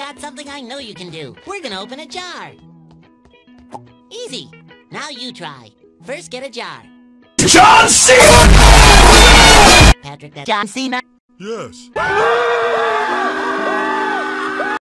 got something I know you can do. We're gonna open a jar. Easy. Now you try. First, get a jar. John Cena! Patrick, that's John Cena. Yes.